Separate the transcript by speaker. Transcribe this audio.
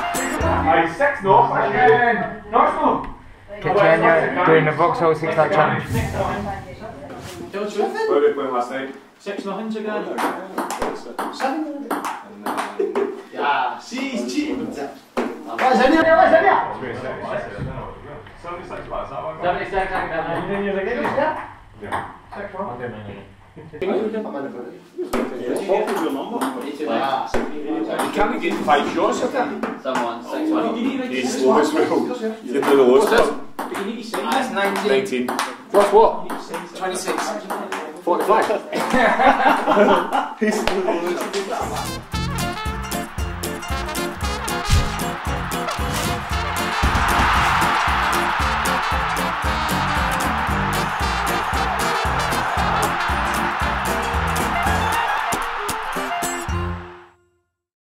Speaker 1: Aye, 6 knots again. Nice one.
Speaker 2: Continue doing the Vauxhall 6 night challenge.
Speaker 1: What did we win last night?
Speaker 3: 6-0 again.
Speaker 4: 7.
Speaker 3: Yeah, she's cheating.
Speaker 4: Where's Enya? Where's Enya?
Speaker 1: 76 lads, that one.
Speaker 3: 76, I can have that.
Speaker 4: You didn't use a game, yeah?
Speaker 1: Yeah.
Speaker 4: 6-1.
Speaker 1: You can't get 5 shots of that.
Speaker 3: Someone, 6-1.
Speaker 1: He's slow as well. You didn't know the lowest one.
Speaker 3: But you need to say
Speaker 5: That's 19.
Speaker 1: 19. Plus what?
Speaker 5: 26.
Speaker 1: 45. He's the lowest.